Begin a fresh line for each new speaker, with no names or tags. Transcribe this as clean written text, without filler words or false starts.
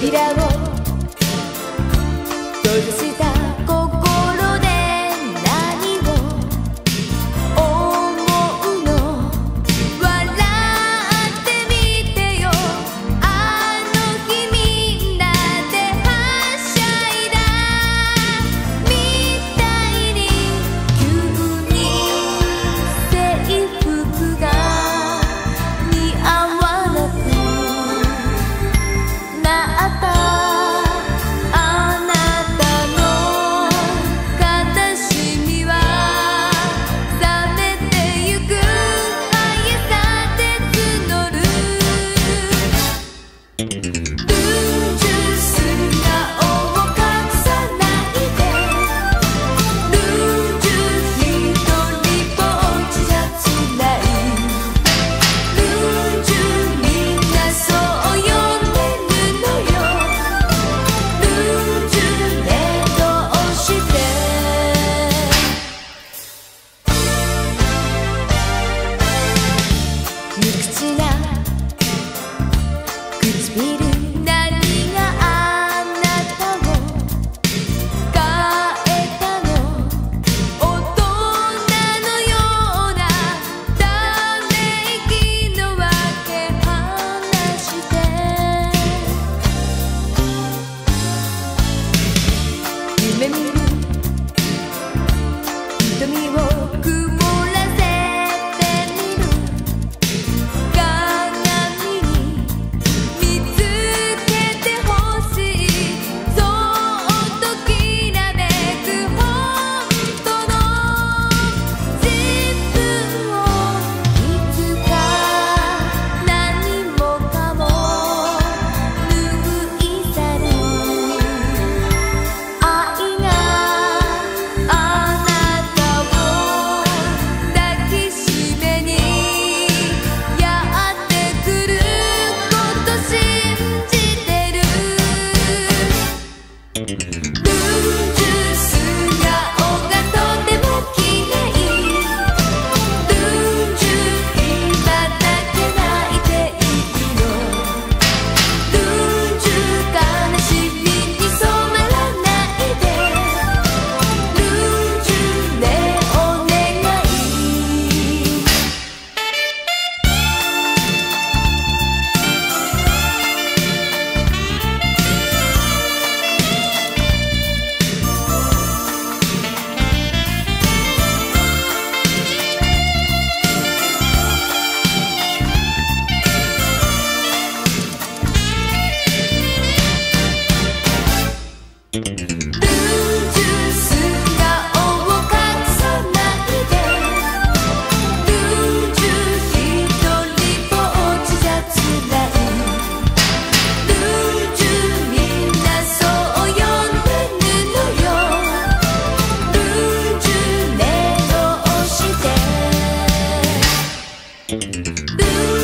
扉を閉ざした心で何を思うの。笑ってみてよ、あの日みんなではしゃいだみたいに、急に制服が似合わなくなったあなたの悲しみは冷めてゆく速さで募る。ルージュ素顔を隠さないで、ルージュひとりぼっちじゃ辛い。ルージュみんなそう呼んでるのよ。ルージュねどうして無口な唇、何があなたを変えたの。大人のようなため息のわけ話して、夢見る瞳を曇らせてみる。鏡に見つけてほしい、そっときらめく本当の自分を。いつか何もかも拭い去る愛があなたを抱きしめにやってくること信じてる。ルージュ素顔がとてもきれい。ルージュ今だけ泣いていいの。ルージュ悲しみに染まらないで、ルージュねお願い。ルージュ素顔を隠さないで、ルージュひとりぼっちじゃ辛い。ルージュみんなそう呼んでるのよ。ルージュねどうして。ルー